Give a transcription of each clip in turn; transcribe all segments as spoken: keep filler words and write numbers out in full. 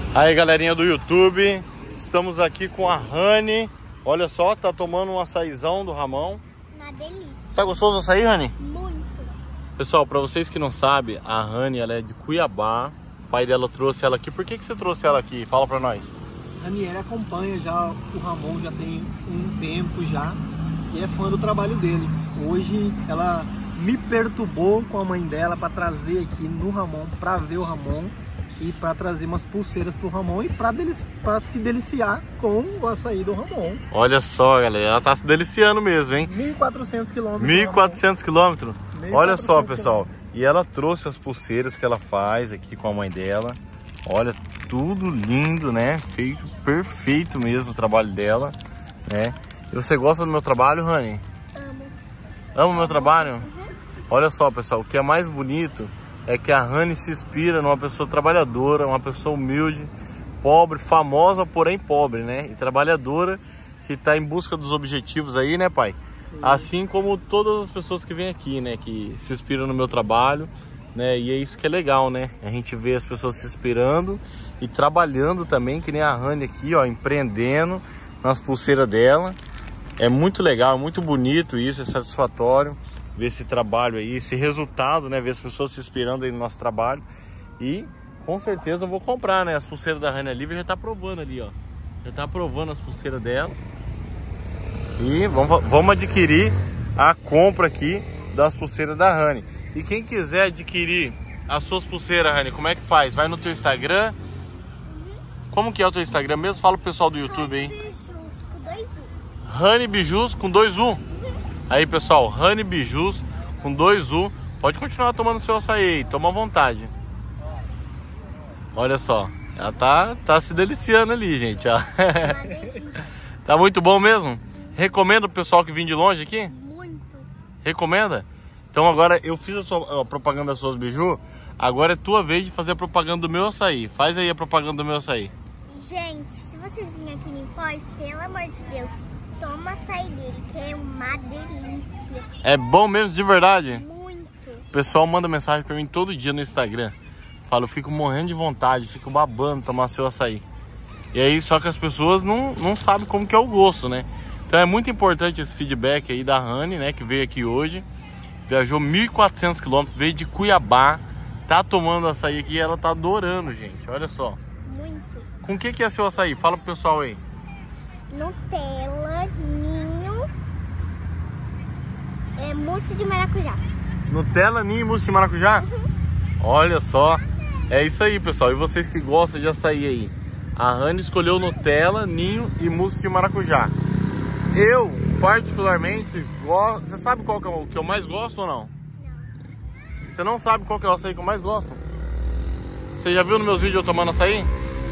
Aí, galerinha do YouTube, estamos aqui com a Rani. Olha só, tá tomando um açaizão do Ramon. Uma delícia. Tá gostoso o açaí, Rani? Muito. Pessoal, pra vocês que não sabem, a Rani, ela é de Cuiabá. O pai dela trouxe ela aqui. Por que que você trouxe ela aqui? Fala pra nós. A Raniele acompanha já o Ramon já tem um tempo já e é fã do trabalho dele. Hoje ela me perturbou com a mãe dela para trazer aqui no Ramon, para ver o Ramon e para trazer umas pulseiras pro Ramon e para delici se deliciar com o açaí do Ramon. Olha só, galera, ela tá se deliciando mesmo, hein? mil e quatrocentos quilômetros. mil e quatrocentos quilômetros? Olha só, pessoal. E ela trouxe as pulseiras que ela faz aqui com a mãe dela. Olha, tudo lindo, né? Feito perfeito mesmo o trabalho dela, né? E você gosta do meu trabalho, Rani? Amo. Ama o meu trabalho? Uhum. Olha só, pessoal, o que é mais bonito é que a Rani se inspira numa pessoa trabalhadora, uma pessoa humilde, pobre, famosa, porém pobre, né? E trabalhadora, que está em busca dos objetivos aí, né, pai? Sim. Assim como todas as pessoas que vêm aqui, né? Que se inspiram no meu trabalho, né? E é isso que é legal, né? A gente vê as pessoas se inspirando e trabalhando também, que nem a Rani aqui, ó, empreendendo nas pulseiras dela. É muito legal, é muito bonito isso, é satisfatório ver esse trabalho aí, esse resultado, né? Ver as pessoas se inspirando aí no nosso trabalho. E com certeza eu vou comprar, né? As pulseiras da Rani. A Lívia já tá provando ali, ó. Já tá provando as pulseiras dela. E vamos, vamos adquirir a compra aqui das pulseiras da Rani. E quem quiser adquirir as suas pulseiras, Rani, como é que faz? Vai no teu Instagram. Como que é o teu Instagram mesmo? Fala pro pessoal do YouTube aí. Rani Bijus com dois U. Aí, pessoal, Rani Bijus com dois U. Pode continuar tomando seu açaí aí, toma à vontade. Olha só, ela tá, tá se deliciando ali, gente, ó. Tá muito bom mesmo? Recomenda pro pessoal que vem de longe aqui? Muito. Recomenda? Então agora eu fiz a, sua, a propaganda das suas biju. Agora é tua vez de fazer a propaganda do meu açaí. Faz aí a propaganda do meu açaí. Gente, se vocês virem aqui em Foz, pelo amor de Deus, toma açaí dele, que é uma delícia. É bom mesmo, de verdade? Muito. O pessoal manda mensagem pra mim todo dia no Instagram. Fala, eu fico morrendo de vontade, fico babando tomar seu açaí. E aí, só que as pessoas não, não sabem como que é o gosto, né? Então é muito importante esse feedback aí da Rani, né? Que veio aqui hoje. Viajou mil e quatrocentos quilômetros, veio de Cuiabá. Tá tomando açaí aqui e ela tá adorando, gente. Olha só. Muito. Com o que que é seu açaí? Fala pro pessoal aí. Nutella, ninho, é, mousse de maracujá. Nutella, ninho e mousse de maracujá? Uhum. Olha só. É isso aí, pessoal. E vocês que gostam de açaí aí? A Rani escolheu Nutella, ninho e mousse de maracujá. Eu, particularmente, gosto... Você sabe qual que é o que eu mais gosto ou não? Não. Você não sabe qual que é o açaí que eu mais gosto? Você já viu nos meus vídeos eu tomando açaí?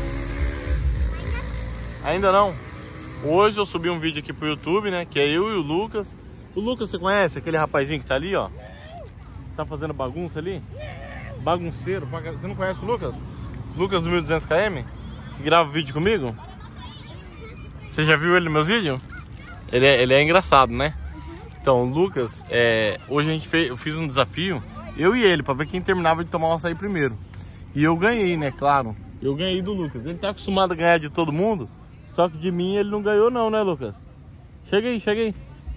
Ainda não. Hoje eu subi um vídeo aqui pro YouTube, né? Que é eu e o Lucas. O Lucas, você conhece aquele rapazinho que tá ali, ó? Tá fazendo bagunça ali? Bagunceiro. Você não conhece o Lucas? Lucas do mil e duzentos quilômetros? Que grava vídeo comigo? Você já viu ele nos meus vídeos? Ele é, ele é engraçado, né? Então, o Lucas, é, hoje a gente fez, eu fiz um desafio, eu e ele, pra ver quem terminava de tomar o açaí primeiro. E eu ganhei, né? Claro. Eu ganhei do Lucas. Ele tá acostumado a ganhar de todo mundo. Só que de mim ele não ganhou não, né, Lucas? Chega aí, chega aí.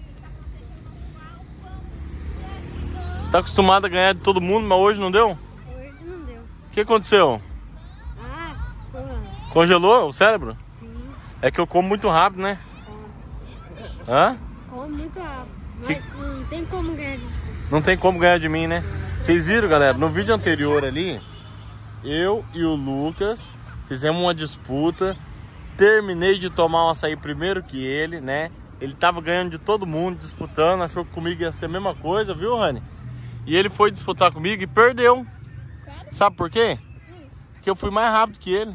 Tá acostumado a ganhar de todo mundo, mas hoje não deu? Hoje não deu. O que aconteceu? Ah, pô. Congelou o cérebro? Sim. É que eu como muito rápido, né? Hã? Como muito rápido. Que... Não tem como ganhar de você. Não tem como ganhar de mim, né? Vocês viram, galera? No vídeo anterior ali, eu e o Lucas fizemos uma disputa. Terminei de tomar um açaí primeiro que ele, né? Ele tava ganhando de todo mundo, disputando. Achou que comigo ia ser a mesma coisa, viu, Rani? E ele foi disputar comigo e perdeu. Sério? Sabe por quê? Hum. Porque eu fui mais rápido que ele.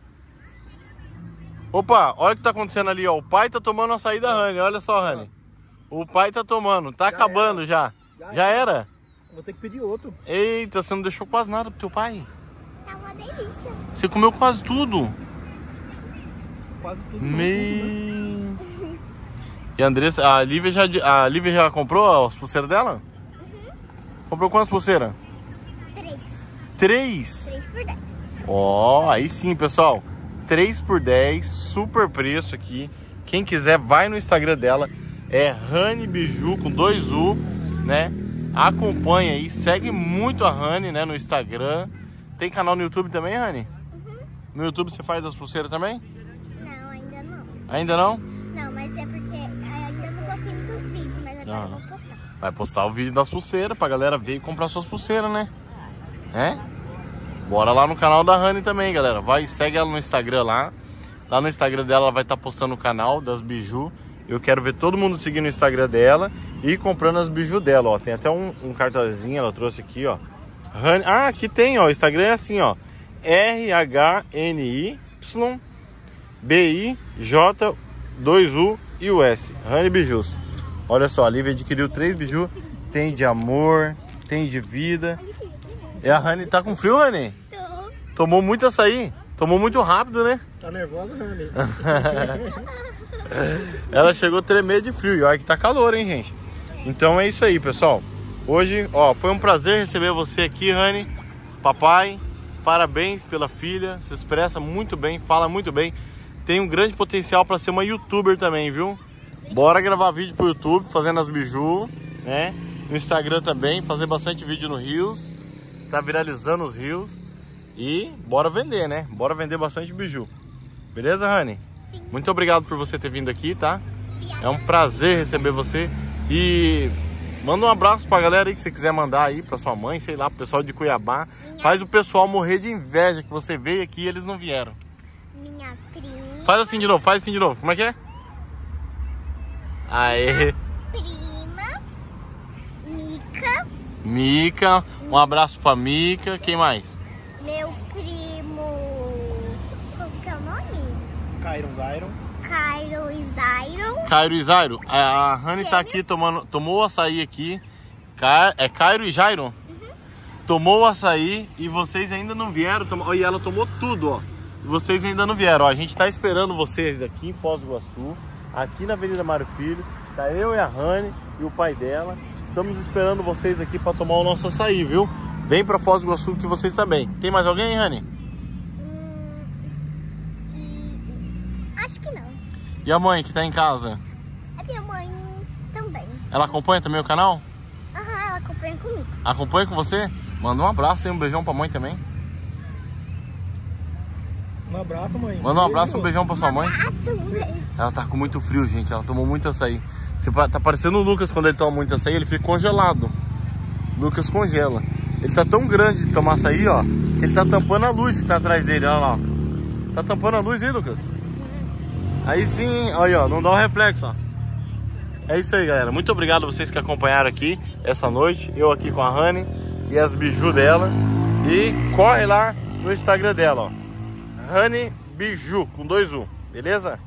Opa, olha o que tá acontecendo ali, ó. O pai tá tomando açaí da Rani. Olha só, Rani. O pai tá tomando. Tá já acabando era. já. Já, já era. era? Vou ter que pedir outro. Eita, você não deixou quase nada pro teu pai. Tá uma delícia. Você comeu quase tudo. Quase tudo. Me... E a Andressa, a Lívia já, a Lívia já comprou as pulseiras dela? Uhum. Comprou quantas pulseiras? Três. Três? Três por dez. Ó, oh, aí sim, pessoal. três por dez, super preço aqui. Quem quiser, vai no Instagram dela. É Rani Biju com dois U, né? Acompanha aí, segue muito a Rani, né, no Instagram. Tem canal no YouTube também, Rani? Uhum. No YouTube você faz as pulseiras também? Não, ainda não. Ainda não? Não, mas é porque ainda não postei muitos vídeos, mas agora Ah. eu vou postar. Vai postar o vídeo das pulseiras pra galera ver e comprar suas pulseiras, né? É? Bora lá no canal da Rani também, galera. Vai, segue ela no Instagram lá. Lá no Instagram dela ela vai estar postando o canal das biju. Eu quero ver todo mundo seguindo o Instagram dela e comprando as biju dela, ó. Tem até um, um cartazinho, ela trouxe aqui, ó. Rani... Ah, aqui tem, ó. O Instagram é assim, ó. R H N I Y B I J dois U e o S. Rani Bijus. Olha só, a Lívia adquiriu três biju. Tem de amor, tem de vida. E a Rani tá com frio, Rani? Tô. Tomou muito açaí? Tomou muito rápido, né? Tá nervosa, Rani? Ela chegou a tremer de frio. E olha que tá calor, hein, gente? Então é isso aí, pessoal. Hoje, ó, foi um prazer receber você aqui, Rani. Papai, parabéns pela filha. Se expressa muito bem, fala muito bem. Tem um grande potencial para ser uma youtuber também, viu? Bora gravar vídeo pro YouTube, fazendo as biju, né? No Instagram também, fazer bastante vídeo no Rios. Tá viralizando os Rios. E bora vender, né? Bora vender bastante biju. Beleza, Rani? Sim. Muito obrigado por você ter vindo aqui, tá? É um prazer receber você. E manda um abraço pra galera aí que você quiser mandar aí, pra sua mãe, sei lá, pro pessoal de Cuiabá. Faz o pessoal morrer de inveja que você veio aqui e eles não vieram. Minha prima. Faz assim de novo, faz assim de novo. Como é que é? Aê. Prima. Mica. Mica, um abraço pra Mica. Quem mais? Meu primo. Como que é o nome? Kyron Zyron. Cairo e Zyron. Cairo e Zairo. A, a Rani tá aqui tomando, tomou o açaí aqui. Ca, é Cairo e Jairo? Uhum. Tomou o açaí e vocês ainda não vieram. Tom, e ela tomou tudo, ó. E vocês ainda não vieram. Ó, a gente tá esperando vocês aqui em Foz do Iguaçu, aqui na Avenida Mário Filho. Tá eu e a Rani e o pai dela. Estamos esperando vocês aqui para tomar o nosso açaí, viu? Vem para Foz do Iguaçu que vocês também. Tem mais alguém, Rani? Hum, e... Acho que não. E a mãe que tá em casa? A minha mãe também. Ela acompanha também o canal? Aham, ela acompanha comigo. Acompanha com você? Manda um abraço e um beijão pra mãe também. Um abraço, mãe. Manda um abraço e um beijão pra sua mãe. Nossa, um beijo. Ela tá com muito frio, gente. Ela tomou muito açaí. Você tá parecendo o Lucas quando ele toma muito açaí, ele fica congelado. Lucas congela. Ele tá tão grande de tomar açaí, ó, que ele tá tampando a luz que tá atrás dele, olha lá. Tá tampando a luz aí, Lucas? Aí sim, olha, ó, não dá o reflexo, ó. É isso aí, galera. Muito obrigado a vocês que acompanharam aqui essa noite. Eu aqui com a Rani e as biju dela. E corre lá no Instagram dela, ó. Rani Biju, com dois U, beleza?